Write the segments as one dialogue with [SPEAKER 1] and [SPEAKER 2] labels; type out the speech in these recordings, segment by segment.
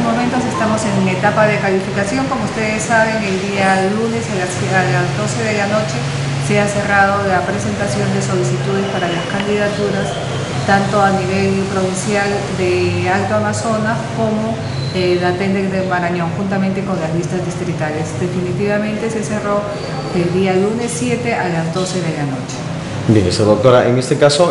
[SPEAKER 1] momentos estamos en etapa de calificación. Como ustedes saben, el día lunes a las 12 de la noche se ha cerrado la presentación de solicitudes para las candidaturas, tanto a nivel provincial de Alto Amazonas como la TENDEC de Marañón, juntamente con las listas distritales. Definitivamente se cerró el día lunes 7 a las 12 de la noche.
[SPEAKER 2] Bien, doctora, en este caso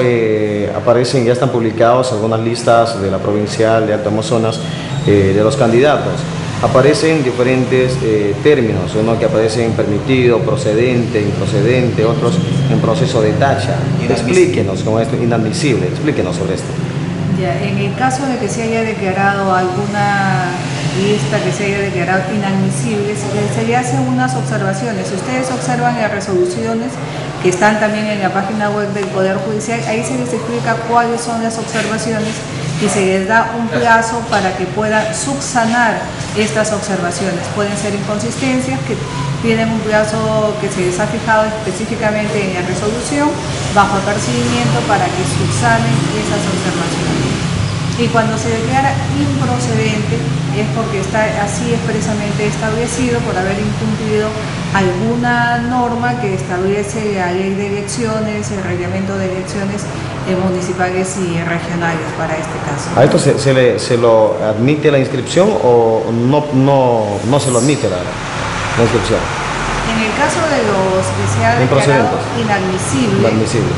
[SPEAKER 2] ya están publicados algunas listas de la provincial de Alto Amazonas de los candidatos. Aparecen diferentes términos, uno que aparecen permitido, procedente, improcedente, otros en proceso de tacha. Explíquenos cómo es inadmisible, explíquenos sobre esto.
[SPEAKER 1] Ya, en el caso de que se haya declarado alguna lista que se haya declarado inadmisible, se le hacen unas observaciones. Si ustedes observan las resoluciones que están también en la página web del Poder Judicial, ahí se les explica cuáles son las observaciones y se les da un plazo para que puedan subsanar estas observaciones. Pueden ser inconsistencias que tienen un plazo que se les ha fijado específicamente en la resolución bajo apercibimiento para que subsanen esas observaciones. Y cuando se declara improcedente es porque está así expresamente establecido por haber incumplido alguna norma que establece la ley de elecciones, el reglamento de elecciones municipales y regionales para este caso.
[SPEAKER 2] ¿A esto se lo admite la inscripción o no se lo admite la inscripción?
[SPEAKER 1] En el caso de los que se ha declarado inadmisibles,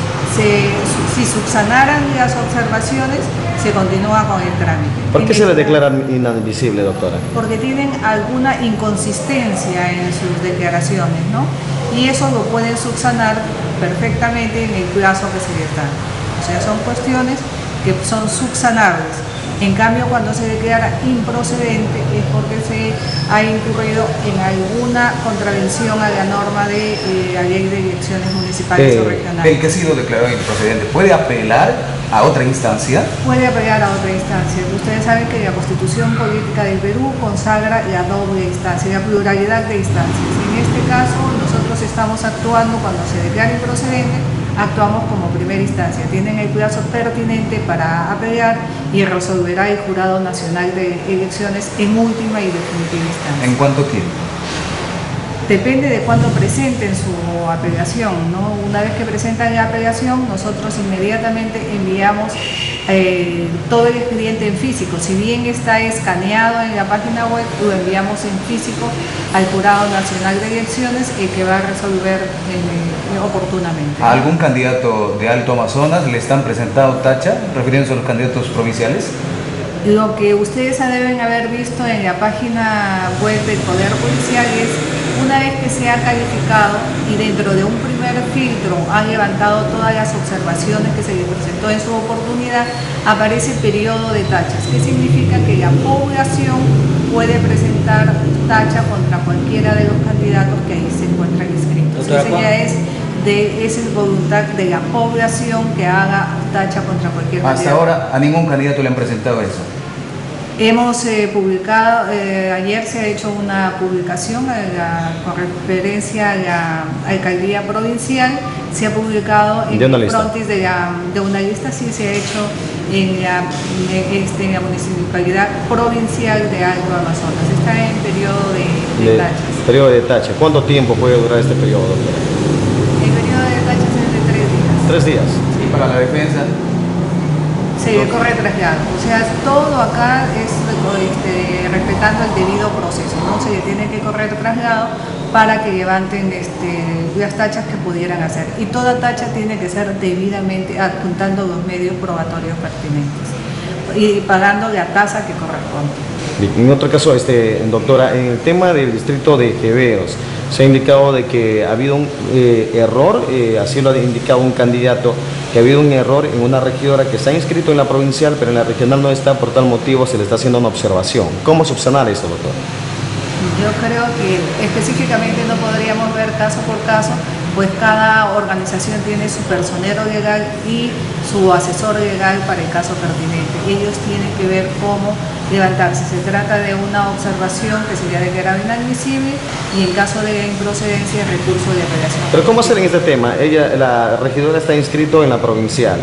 [SPEAKER 1] si subsanaran las observaciones, se continúa con el trámite.
[SPEAKER 2] ¿Por qué se le declara inadmisible, doctora?
[SPEAKER 1] Porque tienen alguna inconsistencia en sus declaraciones, ¿no? Y eso lo pueden subsanar perfectamente en el plazo que se les da. O sea, son cuestiones que son subsanables. En cambio, cuando se declara improcedente es porque se ha incurrido en alguna contravención a la norma de la ley de elecciones municipales o regionales.
[SPEAKER 3] El que ha sido declarado improcedente, ¿puede apelar a otra instancia?
[SPEAKER 1] Puede apelar a otra instancia. Ustedes saben que la Constitución Política del Perú consagra la doble instancia, la pluralidad de instancias. En este caso, nosotros estamos actuando cuando se declara improcedente, actuamos como primera instancia. Tienen el plazo pertinente para apelar y resolverá el Jurado Nacional de Elecciones en última y definitiva instancia.
[SPEAKER 3] ¿En cuánto tiempo?
[SPEAKER 1] Depende de cuándo presenten su apelación, ¿no? Una vez que presentan la apelación, nosotros inmediatamente enviamos todo el expediente en físico. Si bien está escaneado en la página web, lo enviamos en físico al Jurado Nacional de Elecciones, el que va a resolver oportunamente.
[SPEAKER 3] ¿A algún candidato de Alto Amazonas le están presentando tacha, refiriéndose a los candidatos provinciales?
[SPEAKER 1] Lo que ustedes deben haber visto en la página web del Poder Judicial es, una vez que se ha calificado y dentro de un primer filtro han levantado todas las observaciones que se les presentó en su oportunidad, aparece periodo de tachas. ¿Qué significa? Que la población puede presentar tacha contra cualquiera de los candidatos que ahí se encuentran inscritos. Esa ya es voluntad de la población que haga tacha contra cualquier candidato.
[SPEAKER 3] Hasta ahora a ningún candidato le han presentado eso.
[SPEAKER 1] Hemos publicado, ayer se ha hecho una publicación con referencia a la alcaldía provincial, se ha publicado en el frontis de una lista, sí se ha hecho en la municipalidad provincial de Alto Amazonas. Está en periodo de tachas.
[SPEAKER 2] Periodo de tacha. ¿Cuánto tiempo puede durar este periodo, doctora?
[SPEAKER 1] El periodo de tachas es de 3 días.
[SPEAKER 2] 3 días.
[SPEAKER 3] ¿Y para la defensa?
[SPEAKER 1] Se corre traslado, o sea, todo acá es respetando el debido proceso, ¿no? Se le tiene que correr traslado para que levanten las tachas que pudieran hacer, y toda tacha tiene que ser debidamente adjuntando los medios probatorios pertinentes y pagando la tasa que corresponde.
[SPEAKER 2] En otro caso, doctora, en el tema del distrito de Quevedos, se ha indicado de que ha habido un error, así lo ha indicado un candidato, que ha habido un error en una regidora que está inscrito en la provincial, pero en la regional no está, por tal motivo se le está haciendo una observación. ¿Cómo subsanar esto, doctor?
[SPEAKER 1] Yo creo que específicamente no podríamos ver caso por caso, pues cada organización tiene su personero legal y su asesor legal para el caso pertinente. Ellos tienen que ver cómo levantarse. Se trata de una observación que sería declarada inadmisible y en caso de improcedencia, recurso de apelación.
[SPEAKER 2] Pero ¿cómo hacer en este tema? La regidora está inscrito en la provincial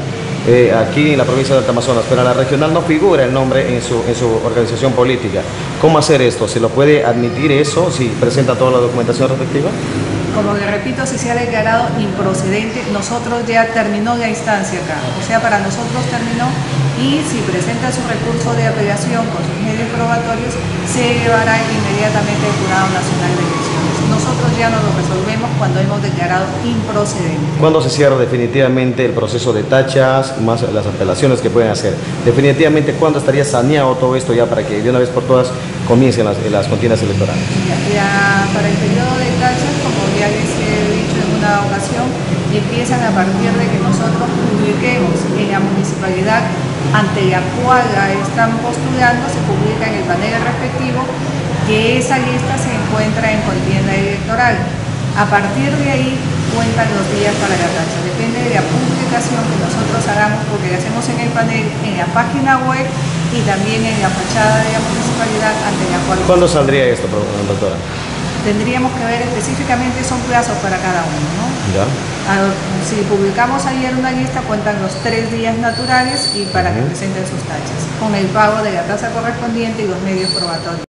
[SPEAKER 2] aquí en la provincia de Alto Amazonas, pero en la regional no figura el nombre en su organización política. ¿Cómo hacer esto? ¿Se lo puede admitir eso si presenta toda la documentación respectiva?
[SPEAKER 1] Como le repito, si se ha declarado improcedente, nosotros ya terminó la instancia acá, o sea, para nosotros terminó, y si presenta su recurso de apelación con sus medios probatorios, se llevará inmediatamente al Jurado Nacional de Elecciones. Nosotros ya no lo resolvemos cuando hemos declarado improcedente.
[SPEAKER 2] ¿Cuándo se cierra definitivamente el proceso de tachas, más las apelaciones que pueden hacer? Definitivamente, ¿cuándo estaría saneado todo esto ya para que de una vez por todas comiencen las contiendas electorales?
[SPEAKER 1] Para el periodo de tachas, como ya les he dicho en una ocasión, empiezan a partir de que nosotros publiquemos en la municipalidad ante la cual la están postulando, se publica en el panel respectivo que esa lista se encuentra en contienda electoral. A partir de ahí cuentan los días para la tacha. Depende de la publicación que nosotros hagamos, porque la hacemos en el panel, en la página web y también en la fachada de la municipalidad ante la cual...
[SPEAKER 2] ¿Cuándo saldría esto, doctora?
[SPEAKER 1] Tendríamos que ver específicamente, son plazos para cada uno, ¿no?
[SPEAKER 2] ¿Ya?
[SPEAKER 1] Si publicamos ayer una lista, cuentan los 3 días naturales y para que presenten sus tachas, con el pago de la tasa correspondiente y los medios probatorios.